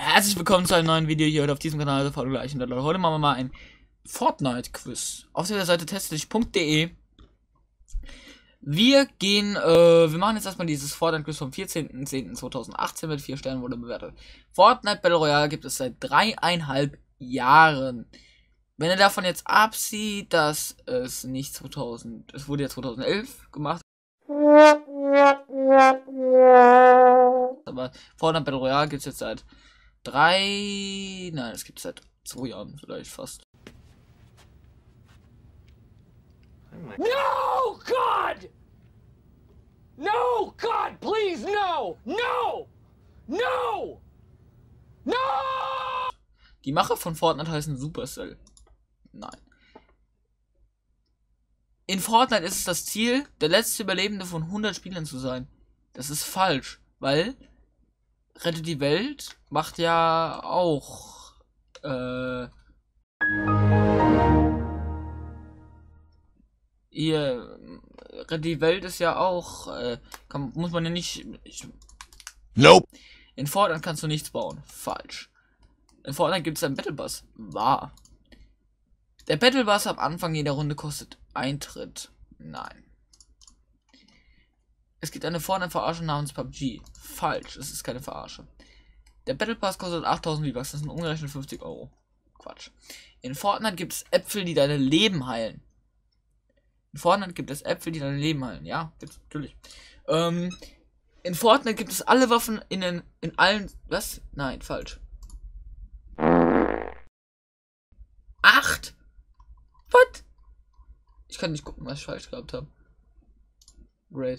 Herzlich willkommen zu einem neuen Video hier auf diesem Kanal. Heute machen wir mal ein Fortnite-Quiz auf der Seite testdich.de. Wir machen jetzt erstmal dieses Fortnite-Quiz vom 14.10.2018 mit 4 Sternen wurde bewertet. Fortnite Battle Royale gibt es seit 3,5 Jahren. Wenn ihr davon jetzt absieht, dass es nicht es wurde ja 2011 gemacht. Aber Fortnite Battle Royale gibt es jetzt seit es gibt es seit 2 Jahren vielleicht fast. No, God! No, God, please, no! No! No! No! Die Macher von Fortnite heißen Supercell. Nein. In Fortnite ist es das Ziel, der letzte Überlebende von 100 Spielern zu sein. Das ist falsch, weil Rette die Welt macht ja auch Rette die Welt ist ja auch muss man ja nicht. Nope. In Fortnite kannst du nichts bauen. Falsch. In Fortnite gibt es einen Battle Pass. Wahr. Der Battle Pass am Anfang jeder Runde kostet Eintritt. Nein. Es gibt eine Fortnite-Verarsche namens PUBG. Falsch, es ist keine Verarsche. Der Battle Pass kostet 8000 V-Bucks, das sind umgerechnet 50 Euro. Quatsch. In Fortnite gibt es Äpfel, die deine Leben heilen. In Fortnite gibt es Äpfel, die deine Leben heilen. Ja, gibt's natürlich. In Fortnite gibt es alle Waffen in allen. Was? Nein, falsch. 8? Was? Ich kann nicht gucken, was ich falsch gehabt habe. Great.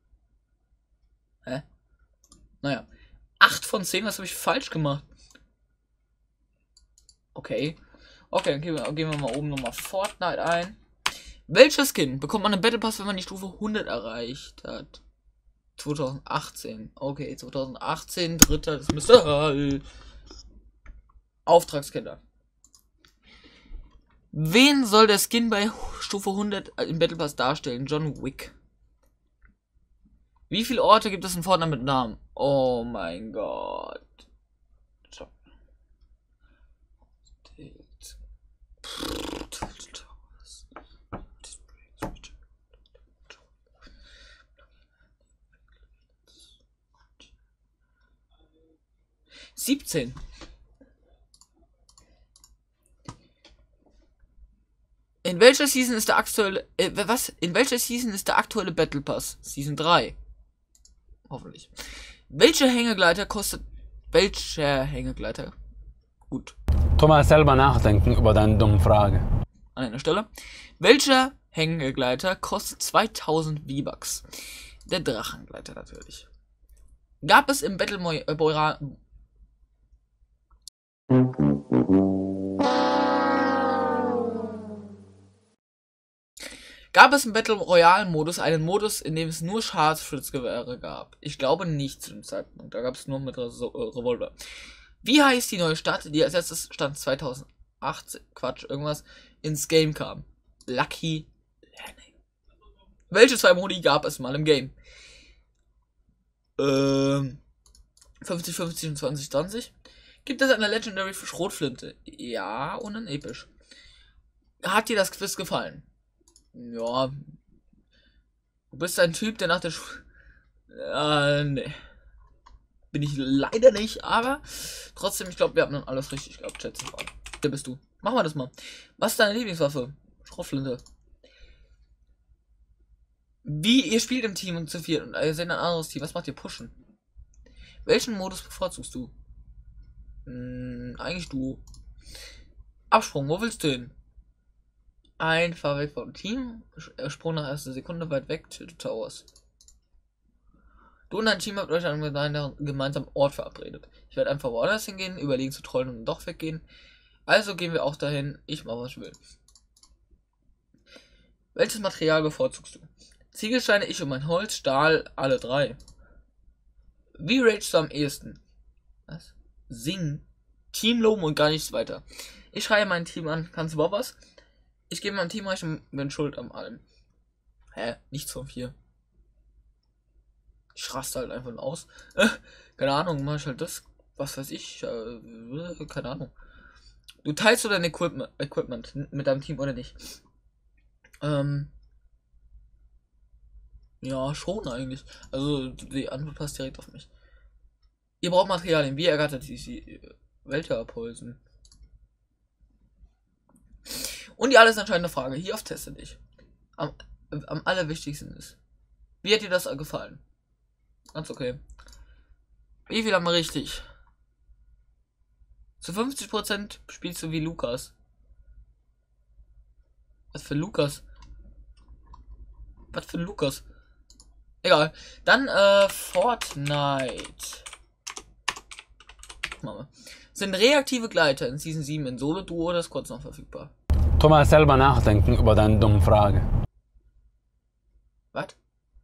Hä? Naja. 8 von 10, was habe ich falsch gemacht? Okay. Okay, dann gehen wir mal oben nochmal Fortnite ein. Welcher Skin bekommt man im Battle Pass, wenn man die Stufe 100 erreicht hat? 2018. Okay, 2018, dritter, das müsste Auftragskiller. Wen soll der Skin bei Stufe 100 im Battle Pass darstellen? John Wick. Wie viele Orte gibt es in Fortnite mit Namen? Oh mein Gott. 17. In welcher Season ist der aktuelle In welcher Season ist der aktuelle Battle Pass? Season 3. Hoffentlich. Welcher Hängegleiter? Gut. Thomas selber nachdenken über deine dumme Frage. An einer Stelle. Welcher Hängegleiter kostet 2000 V-Bucks? Der Drachengleiter natürlich. Gab es im Battle Royale Modus einen Modus, in dem es nur Scharfschützgewehre gab? Ich glaube nicht zu dem Zeitpunkt. Da gab es nur mit Revolver. Wie heißt die neue Stadt, die als letztes Stand 2018, Quatsch, irgendwas, ins Game kam? Lucky Landing. Welche 2 Modi gab es mal im Game? 50-50 und 20-20. Gibt es eine Legendary für Schrotflinte? Ja, und ein episch. Hat dir das Quiz gefallen? Ja. Du bist ein Typ, der nach der nee. Bin ich leider nicht, aber trotzdem, ich glaube, wir haben dann alles richtig gehabt, schätze ich mal. Wer bist du? Machen wir das mal. Was ist deine Lieblingswaffe? Schrotflinte. Wie, ihr spielt im Team und zu viel und ihr seht ein anderes Team. Was macht ihr pushen? Welchen Modus bevorzugst du? Eigentlich du. Absprung, wo willst du hin? Einfach weg vom Team. Sprung nach erster Sekunde weit weg. Tilt Towers. Du und dein Team habt euch an einem gemeinsamen Ort verabredet. Ich werde einfach woanders hingehen, überlegen zu trollen und doch weggehen. Also gehen wir auch dahin. Ich mache, was ich will. Welches Material bevorzugst du? Ziegelsteine, ich und mein Holz, Stahl, alle 3. Wie ragest du am ehesten? Was? Singen, Team loben und gar nichts weiter. Ich schreie mein Team an. Kannst du überhaupt was? Ich gebe meinem Team recht und bin schuld am allem. Hä? Nichts von 4. Ich raste halt einfach nur aus. Keine Ahnung, mach ich halt das. was weiß ich, keine Ahnung. Du teilst du dein Equipment mit deinem Team oder nicht? Ja, schon eigentlich. Also die Antwort passt direkt auf mich. Ihr braucht Materialien. Wie ergattert sie Weltherpolsen? Und die alles entscheidende Frage. Hier auf Teste dich. Am allerwichtigsten ist. Wie hat dir das gefallen? Ganz okay. Wie viel haben wir richtig? Zu 50% spielst du wie Lukas. Was für Lukas? Was für Lukas? Egal. Dann, Fortnite. Machen wir. Sind reaktive Gleiter in Season 7 in Solo-Duo oder Squads noch verfügbar? Tu mal selber nachdenken über deine dumme Frage. Was?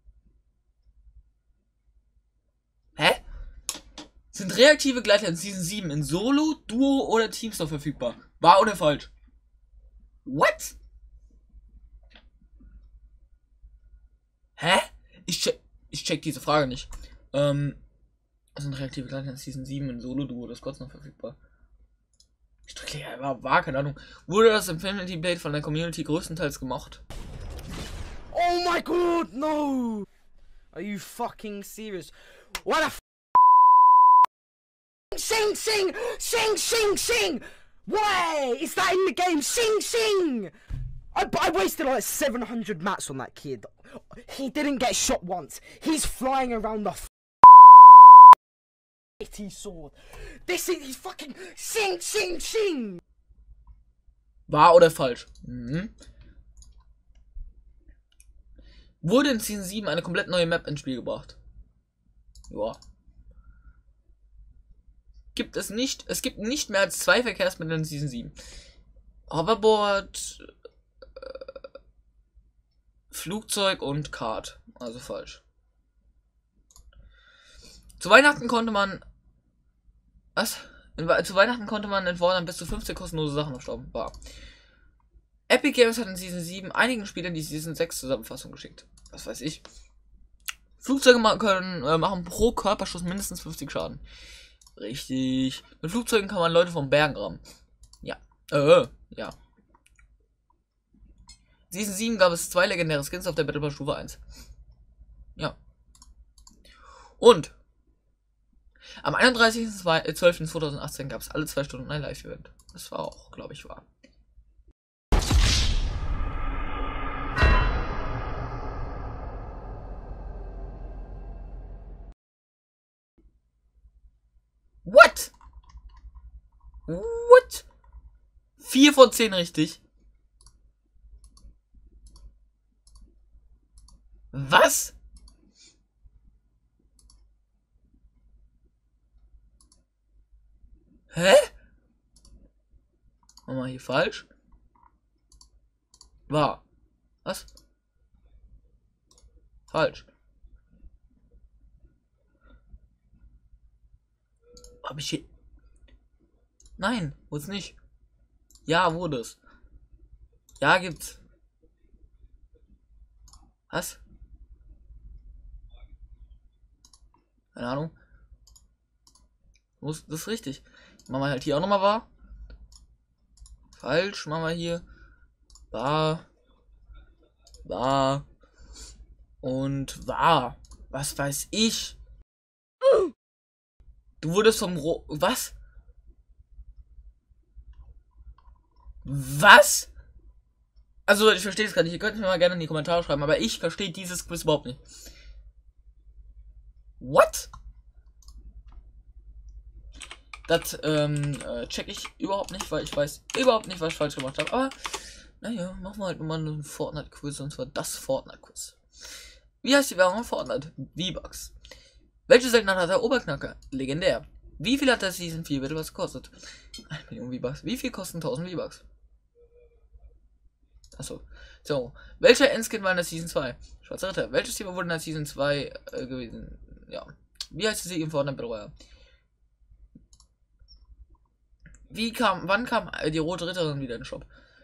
Hä? Sind reaktive Gleiter in Season 7 in Solo, Duo oder Teams noch verfügbar? Wahr oder falsch? What? Hä? Ich check diese Frage nicht. Sind reaktive Gleiter in Season 7 in Solo, Duo oder Squads noch verfügbar? Ich drücke ja, war keine Ahnung. Wurde das Infinity Blade von der Community größtenteils gemacht? Oh my god, no! Are you fucking serious? What a sing, sing, sing, sing, sing! Why? Is that in the game? Sing, sing! I wasted like 700 mats on that kid. He didn't get shot once. He's flying around the sword. He's fucking sing, sing, sing! Wahr oder falsch? Wurde in Season 7 eine komplett neue Map ins Spiel gebracht? Ja. Gibt es nicht. Es gibt nicht mehr als 2 Verkehrsmittel in Season 7. Hoverboard, Flugzeug und Kart. Also falsch. Zu Weihnachten konnte man. Was? Zu Weihnachten konnte man in Fortnite bis zu 15 kostenlose Sachen aufstauben. War. Epic Games hat in Season 7 einigen Spielern die Season 6 Zusammenfassung geschickt. Was weiß ich. Flugzeuge machen pro Körperschuss mindestens 50 Schaden. Richtig. Mit Flugzeugen kann man Leute vom Bergen rammen. Ja. Ja. Season 7 gab es 2 legendäre Skins auf der Battle Pass Stufe 1. Ja. Und am 31.12.2018 gab es alle 2 Stunden ein Live-Event. Das war auch, glaube ich, wahr. What? What? 4 von 10 richtig. Was? Hä? Machen wir hier falsch? War. Was? Falsch. Hab ich hier. Nein, wurde es nicht. Ja, wurde es. Ja, gibt's. Was? Keine Ahnung. Das ist richtig. Machen wir halt hier auch nochmal wahr. Falsch, machen wir hier. Wahr. Wahr. Und wahr. Was weiß ich? Du wurdest vom Was? Was? Also, ich verstehe es gerade nicht. Ihr könnt mir mal gerne in die Kommentare schreiben, aber ich verstehe dieses Quiz überhaupt nicht. What? Das check ich überhaupt nicht, weil ich weiß überhaupt nicht, was ich falsch gemacht habe. Aber, naja, machen wir halt nochmal einen Fortnite-Quiz, und zwar das Fortnite-Quiz. Wie heißt die Währung Fortnite? V-Bucks. Welche Seltenheit hat der Oberknacker? Legendär. Wie viel hat der Season 4 bitte was gekostet? 1 Million V-Bucks. Wie viel kosten 1000 V-Bucks? Achso. So. Welcher Endskin war in der Season 2? Schwarzer Ritter. Welches Thema wurde in der Season 2 gewesen? Ja. Wie heißt der Sieg im Fortnite Battle Royale? Wann kam die rote Ritterin wieder in den Shop?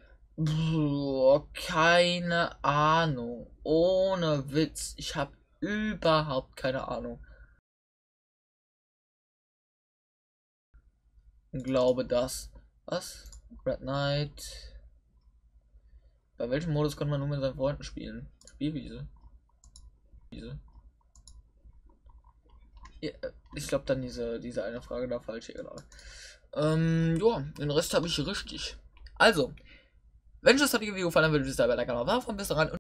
Keine Ahnung. Ohne Witz. Ich habe überhaupt keine Ahnung. glaube das. Was? Red Knight. Bei welchem Modus konnte man nur mit seinen Freunden spielen? Spielwiese. Ja, ich glaube dann diese eine Frage da falsch hier, genau. Ja, den Rest habe ich richtig. Also, wenn euch das heutige Video gefallen hat, würde ich es dabei like, von bis rein.